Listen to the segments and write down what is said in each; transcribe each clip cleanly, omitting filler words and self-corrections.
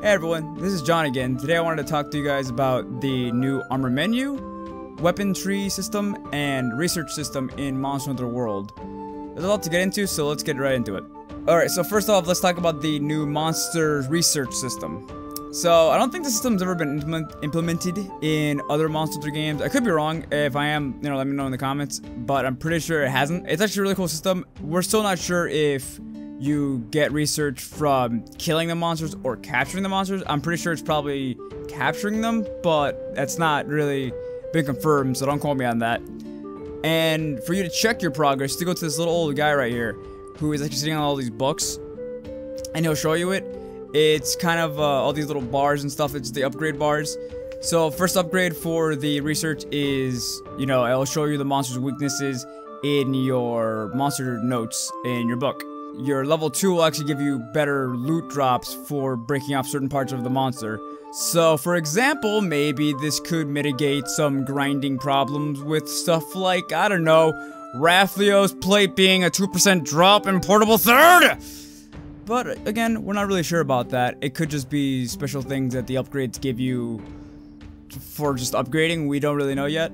Hey everyone, this is John again. Today I wanted to talk to you guys about the new armor menu, weapon tree system, and research system in Monster Hunter World. There's a lot to get into, so let's get right into it. Alright, so first off, let's talk about the new monster research system. So, I don't think the system's ever been implemented in other Monster Hunter games. I could be wrong. If I am, let me know in the comments. But I'm pretty sure it hasn't. It's actually a really cool system. We're still not sure if you get research from killing the monsters or capturing the monsters. I'm pretty sure it's probably capturing them, but that's not really been confirmed, so don't quote me on that. And for you to check your progress, to go to this little old guy right here, who is actually sitting on all these books, and he'll show you it. It's kind of all these little bars and stuff. It's the upgrade bars. So first upgrade for the research is, it'll show you the monster's weaknesses in your monster notes in your book. Your level 2 will actually give you better loot drops for breaking off certain parts of the monster. So for example, maybe this could mitigate some grinding problems with stuff like, I don't know, Rathios plate being a 2% drop in portable third! But again, we're not really sure about that. It could just be special things that the upgrades give you for just upgrading. We don't really know yet.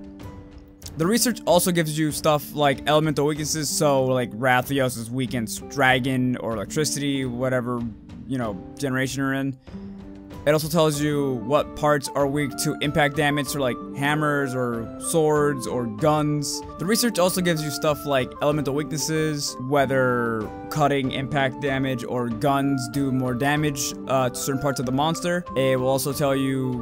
The research also gives you stuff like elemental weaknesses, so like Rathios is weak against dragon or electricity, whatever, generation you're in. It also tells you what parts are weak to impact damage, so like hammers or swords or guns. The research also gives you stuff like elemental weaknesses, whether cutting impact damage or guns do more damage to certain parts of the monster. It will also tell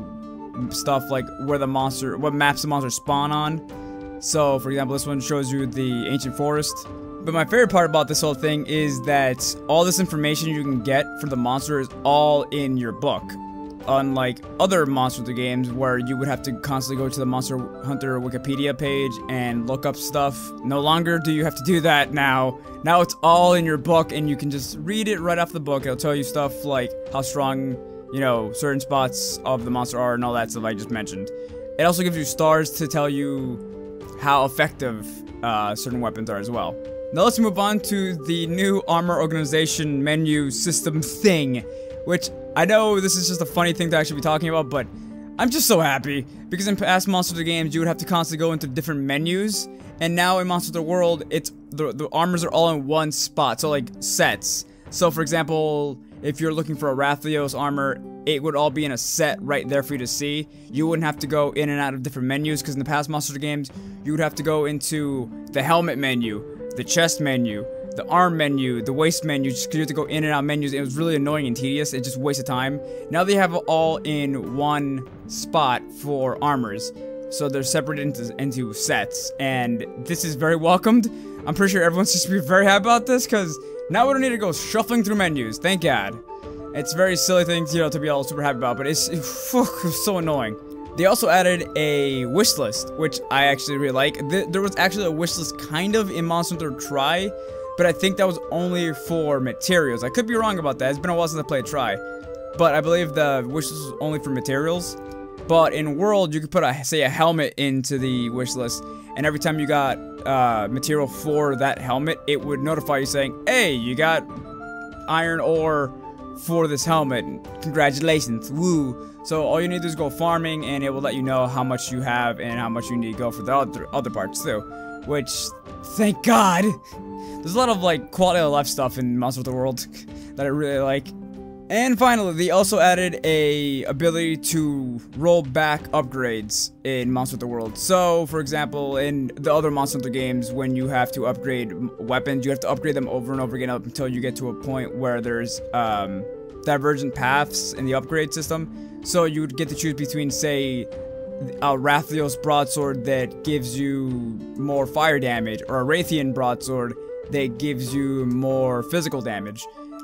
you stuff like what maps the monster spawn on. So for example, this one shows you the ancient forest. But my favorite part about this whole thing is that all this information you can get for the monster is all in your book. Unlike other Monster Hunter games where you would have to constantly go to the Monster Hunter Wikipedia page and look up stuff. No longer do you have to do that now. Now it's all in your book and you can just read it right off the book. It'll tell you stuff like how strong, certain spots of the monster are and all that stuff I just mentioned. It also gives you stars to tell you how effective certain weapons are as well. Now let's move on to the new armor organization menu system thing, which I know this is just a funny thing to actually be talking about, but I'm just so happy, because in past Monster Hunter games, you would have to constantly go into different menus, and now in Monster Hunter World, it's the armors are all in one spot, so like sets. So for example, if you're looking for a Rathios armor, it would all be in a set right there for you to see. You wouldn't have to go in and out of different menus, because in the past Monster Hunter games, you would have to go into the helmet menu, the chest menu, the arm menu, the waist menu, just because you have to go in and out menus. It was really annoying and tedious. It just wasted time. Now they have it all in one spot for armors. So they're separated into sets. And this is very welcomed. I'm pretty sure everyone's just be very happy about this, because now we don't need to go shuffling through menus. Thank God. It's a very silly thing, to be all super happy about, but it's so annoying. They also added a wish list, which I actually really like. There was actually a wish list kind of in Monster Hunter Tri, but I think that was only for materials. I could be wrong about that. It's been a while since I played Tri. But I believe the wish list was only for materials. But in World, you could put, say, a helmet into the wish list. And every time you got material for that helmet, it would notify you saying, hey, you got iron ore for this helmet. Congratulations. Woo. So all you need to do is go farming, and it will let you know how much you have and how much you need to go for the other parts too. Which, thank God. There's a lot of like quality of life stuff in Monster Hunter World that I really like. And finally, they also added a ability to roll back upgrades in Monster Hunter World. So, for example, in the other Monster Hunter games, when you have to upgrade weapons, you have to upgrade them over and over again up until you get to a point where there's divergent paths in the upgrade system. So you would get to choose between, say, a Rathios broadsword that gives you more fire damage, or a Rathian broadsword that gives you more physical damage.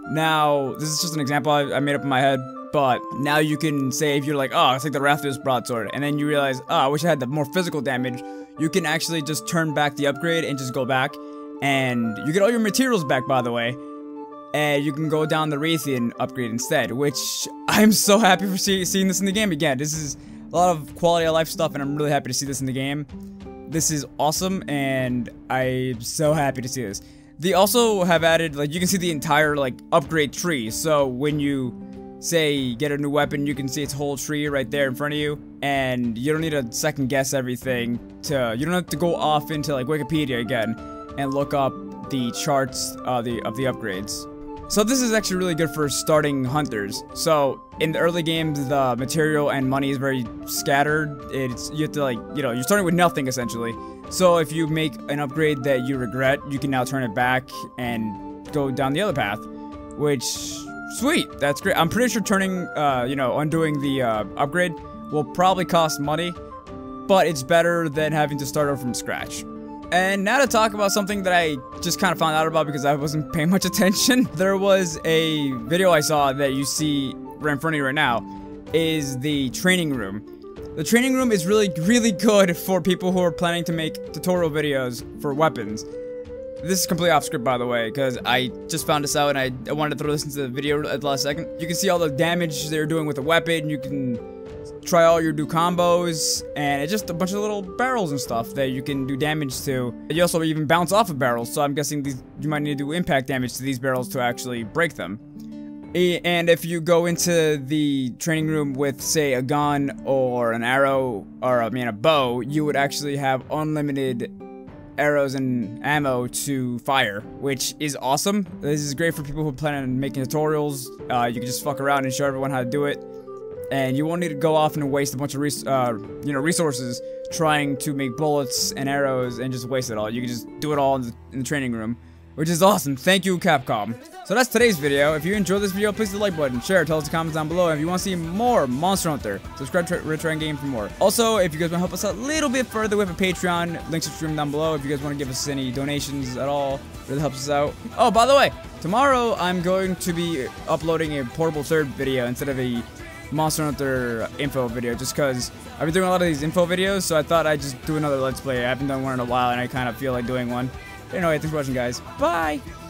Now, this is just an example I made up in my head, but now you can say, if you're like, oh, it's like the Rathios broadsword, and then you realize, oh, I wish I had the more physical damage, you can actually just turn back the upgrade and just go back, and you get all your materials back, by the way, and you can go down the Rathian upgrade instead, which I'm so happy for seeing this in the game again. This is a lot of quality of life stuff, and I'm really happy to see this in the game. This is awesome, and I'm so happy to see this. They also have added, like, you can see the entire, like, upgrade tree. So when you say, get a new weapon, you can see its whole tree right there in front of you, and you don't need to second guess everything you don't have to go off into like Wikipedia again and look up the charts of the upgrades. So this is actually really good for starting hunters. So in the early games, the material and money is very scattered. You have to, like, you're starting with nothing essentially. So if you make an upgrade that you regret, you can now turn it back and go down the other path, which, sweet, that's great. I'm pretty sure turning, undoing the upgrade will probably cost money, but it's better than having to start over from scratch. And now to talk about something that I just kind of found out about because I wasn't paying much attention. There was a video I saw that you see right in front of you right now, is the training room. The training room is really, really good for people who are planning to make tutorial videos for weapons. This is completely off script, by the way, because I just found this out and I wanted to throw this into the video at the last second. You can see all the damage they're doing with the weapon. You can try all your new combos, and it's just a bunch of little barrels and stuff that you can do damage to. You also even bounce off of barrels, so I'm guessing you might need to do impact damage to these barrels to actually break them. And if you go into the training room with, say, a gun or an arrow, or a bow, you would actually have unlimited arrows and ammo to fire, which is awesome. This is great for people who plan on making tutorials. You can just fuck around and show everyone how to do it. And you won't need to go off and waste a bunch of resources trying to make bullets and arrows and just waste it all. You can just do it all in the training room, which is awesome. Thank you, Capcom. So that's today's video. If you enjoyed this video, please hit the like button, share, tell us in the comments down below. And if you want to see more Monster Hunter, subscribe to Retro Endgame for more. Also, if you guys want to help us out a little bit further, we have a Patreon. Links are streamed down below. If you guys want to give us any donations at all, it really helps us out. Oh, by the way, tomorrow I'm going to be uploading a portable third video instead of a Monster Hunter info video, just because I've been doing a lot of these info videos, so I thought I'd just do another Let's Play. I haven't done one in a while, and I kind of feel like doing one. Anyway, thanks for watching, guys. Bye!